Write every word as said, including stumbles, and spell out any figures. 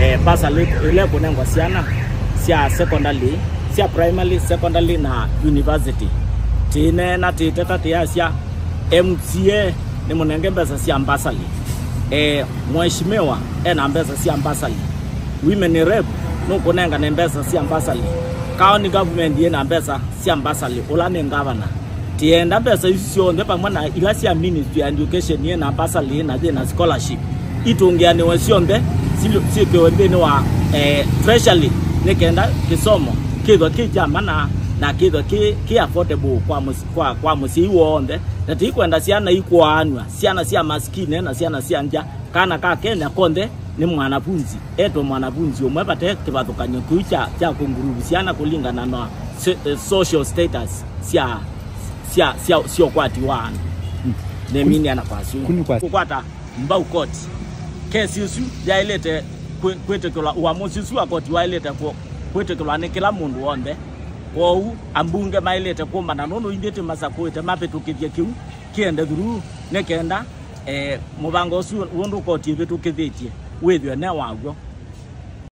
eh basali ile kunengwa siana sia secondary sia primary secondary na university tine na titeta tiasia M C A ni munenge mbesa sia basali eh mheshimiwa ena mbesa sia basali women rep no kunenga ne mbesa sia basali county government yena mbesa sia basali ulane governor tienda mbesa isio ndepa mwana ilasia ministry ya education yena basali na na scholarship itungiane wasiombe sio wembeni wa eh treasury nikenda kisomo kido kijama na na kido ki ki affordable kwa musi, kwa kwa musi wonde nati kwenda siana ikwanwa siana sia maskini na siana sia nja kana ka Kenya konde ni mwanafunzi eto mwanafunzi umwepate kibathukanye kuicha cha kungurubu siana kulingana na social status sia sia sia sio kwati wana ne mini anapasu kukwata mbau court kesi usu ya ilete kwetekela uamuzi usu akoti wa ilete kwa kwetekela ni kila mundu wonde kwau ambunge mailete kumba na nono indete masakwete mapetukithie kiu kiende thuru nekenda eh mubango usu wondu koti betukithietie withio ne wagwo